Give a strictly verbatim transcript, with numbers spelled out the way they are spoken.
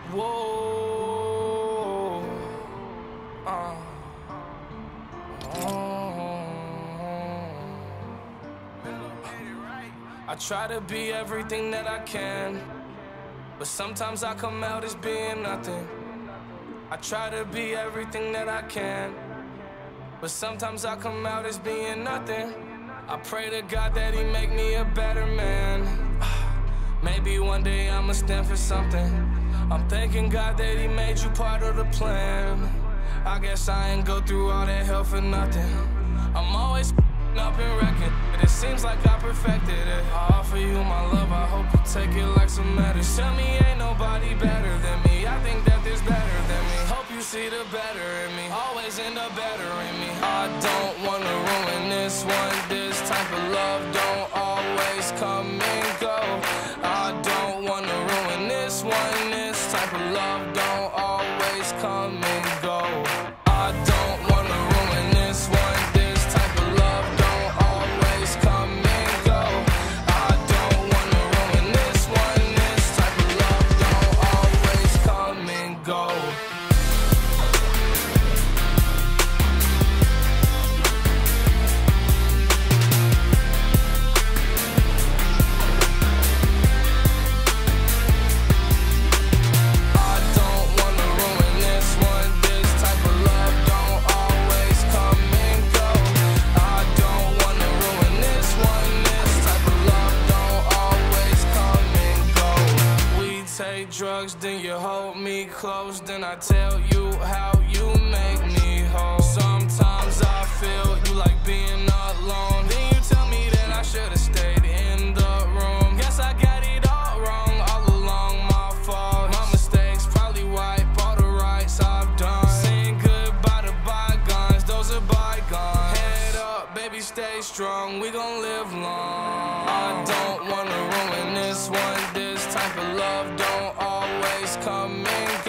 Whoa. Uh. Oh. I try to be everything that I can, but sometimes I come out as being nothing. I try to be everything that I can, but sometimes I come out as being nothing. I pray to God that he make me a better man. Maybe one day I'ma stand for something. I'm thanking God that he made you part of the plan. I guess I ain't go through all that hell for nothing. I'm always up and wrecking, but it seems like I perfected it. I offer you my love, I hope you take it like some medicine. Tell me ain't nobody better than me, I think that there's better than me. Hope you see the better in me, always end up better in me. I don't wanna ruin this one, this type of love don't always come and go. I don't wanna ruin this one, this type of love don't always come and go. I don't wanna ruin this one, this type of love don't always come and go. I don't wanna ruin this one, this type of love don't always come and go. Take drugs, then you hold me close, then I tell you how you make me whole. Sometimes I feel you like being alone, then you tell me that I should've stayed in the room. Guess I got it all wrong, all along my fault. My mistakes probably wipe all the rights I've done. Saying goodbye to bygones, those are bygones. Head up, baby, stay strong, we gon' live long. I don't wanna ruin this one, this type of love don't always come and go.